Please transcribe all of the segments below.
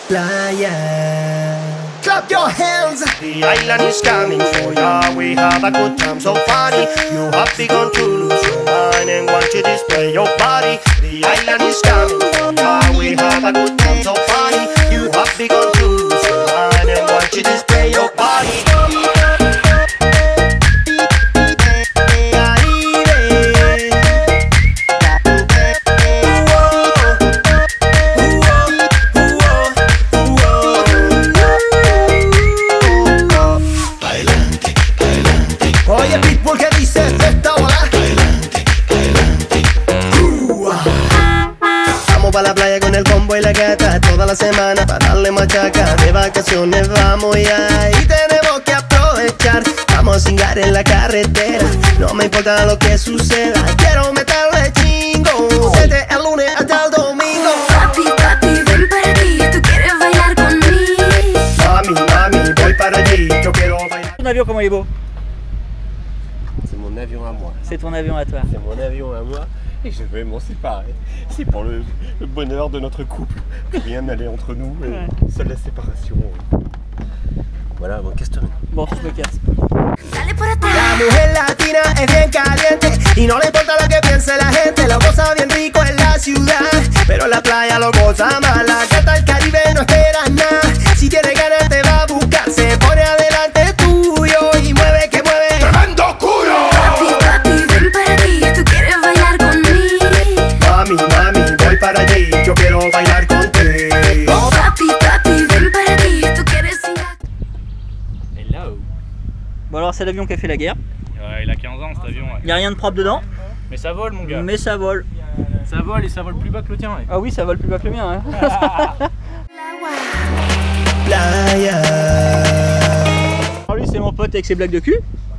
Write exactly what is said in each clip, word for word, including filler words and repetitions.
playa. Clap your hands. The island is coming for ya. We have a good time, so funny. You have begun to lose your mind and want to display your body. The island is coming for ya. We have a good time, so funny. You have begun to lose your mind and want to display your body. Pa' la playa con el combo y la gata toda la semana para darle machaca. De vacaciones vamos ya y tenemos que aprovechar. Vamos a cingar en la carretera, no me importa lo que suceda. Quiero meterle chingo desde el lunes hasta el domingo. Papi, papi, ven para aquí, tú quieres bailar conmigo. Mami, mami, voy para allí, yo quiero bailar. Ton avion comment il est beau? C'est mon avion à moi. C'est ton avion à toi. C'est mon avion à moi. Et je vais m'en séparer. C'est pour le, le bonheur de notre couple. Rien n'allait entre nous. Et ouais. Seule la séparation. Voilà, bon, qu'est-ce que tu veux? Bon, je me casse. La mujer latina es bien caliente y no le importa lo que piense la gente. Lo goza bien rico en la ciudad, pero en la playa lo goza más. La gata del Caribe no espera nada. Si tiene ganas te va a buscar. Se pone adelante tuyo y mueve que mueve. ¡Tremendo culo! Papi, papi, ven para aquí, tú quieres bailar conmigo. Mami, mami, voy para allí, yo quiero bailar contigo. Papi, papi, ven para aquí, tú quieres ir a... Hello. Bon alors c'est l'avion qui a fait la guerre. Ouais, il a quinze ans cet avion. Ouais. Il n'y a rien de propre dedans. Mais ça vole mon gars. Mais ça vole. Ça vole et ça vole plus bas que le tien. Ouais. Ah oui, ça vole plus bas que le mien. Hein. Playa. Alors lui c'est mon pote avec ses blagues de cul.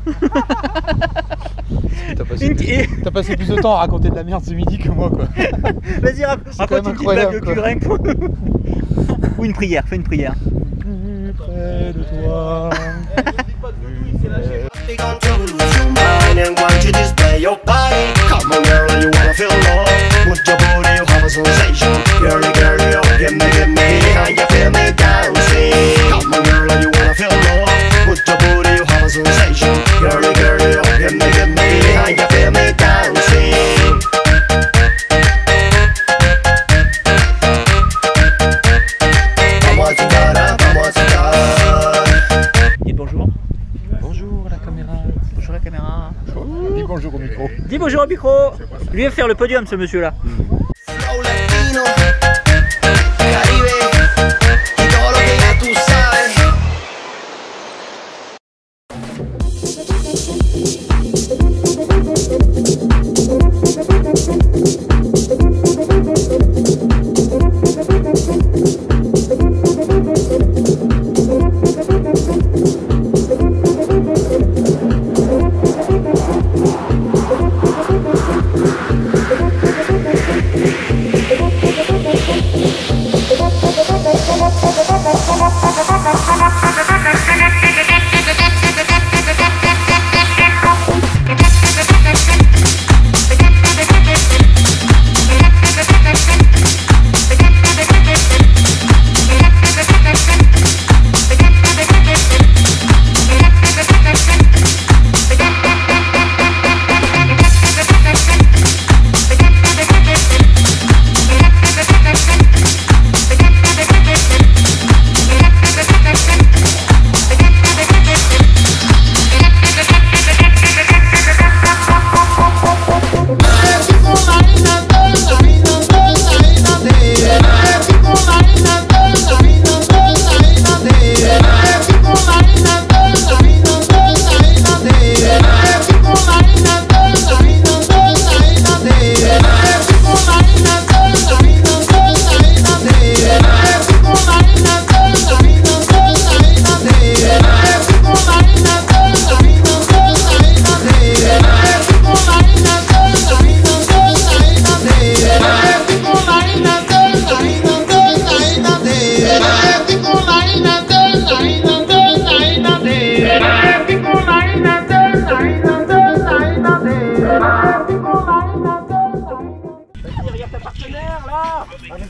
T'as passé, Une... passé plus de temps à raconter de la merde ce midi que moi quoi. Vas-y raconte une petite blague de cul rien que pour... Ou une prière, fais une prière. Plus près de toi. Dis bonjour au micro. Dis bonjour au micro. Lui va faire le podium ce monsieur là.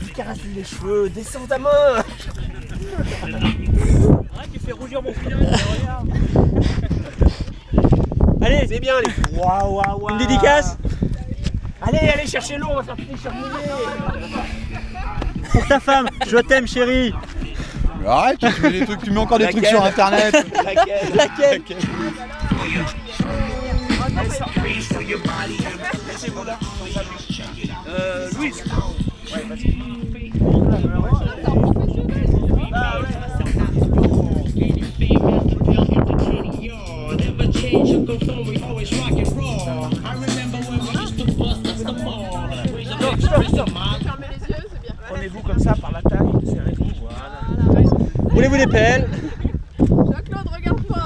tu caresses les cheveux, descends ta main. Ah, tu fais rougir mon frère. Regarde. Allez, C'est bien les. Waouh, waouh, waouh. une dédicace Allez, allez chercher l'eau, on va faire pied charbonnier. pour ta femme. Je t'aime, chérie. Mais arrête, tu mets des trucs, tu mets encore des trucs Laquelle sur internet. Laquelle Laquelle? Euh, Louis. Stop, stop, stop. Fermez les yeux, c'est bien. Prenez-vous comme ça par la taille, serrez-vous, voilà. Voulez-vous des pelles? Jean-Claude, regarde-moi.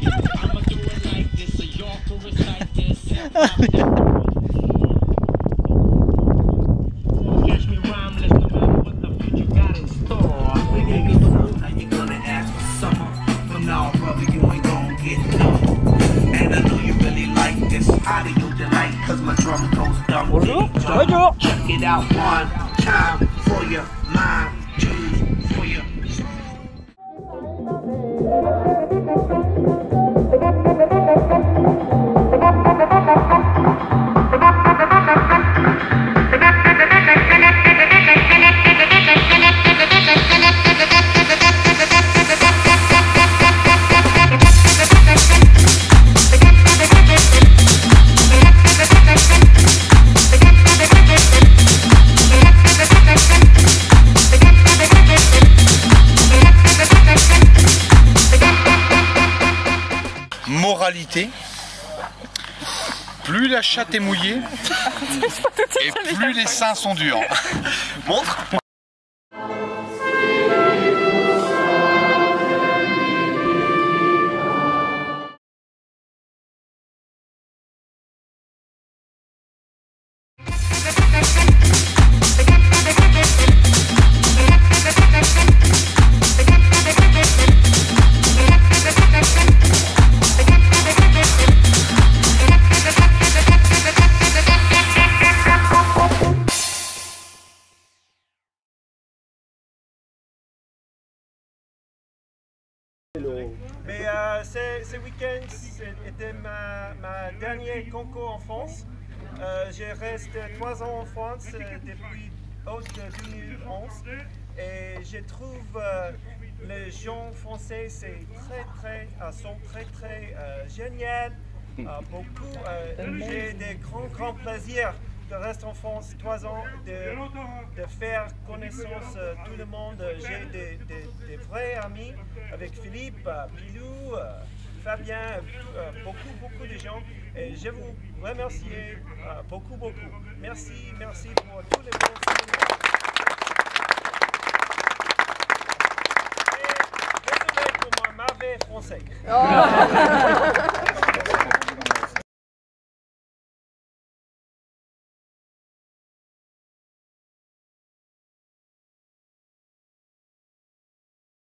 Bonjour. Bonjour. Check it out one time for your mind, choose for your. Moralité, plus la chatte est mouillée et plus les seins sont durs. Montre. Mais euh, ce, ce week-end était ma, ma dernière concours en France. Euh, je reste trois ans en France euh, depuis août deux mille onze et je trouve euh, les gens français c'est très très euh, sont très très euh, génial. Euh, beaucoup, euh, j'ai des grands grands plaisirs de rester en France trois ans, de, de faire connaissance euh, tout le monde. J'ai des, des, des vrais amis avec Philippe, euh, Pilou, euh, Fabien, euh, beaucoup beaucoup de gens. Et je vous remercie euh, beaucoup beaucoup. Merci, merci pour tous les bons souvenirs. Et désolé pour moi, mauvais français. Oh.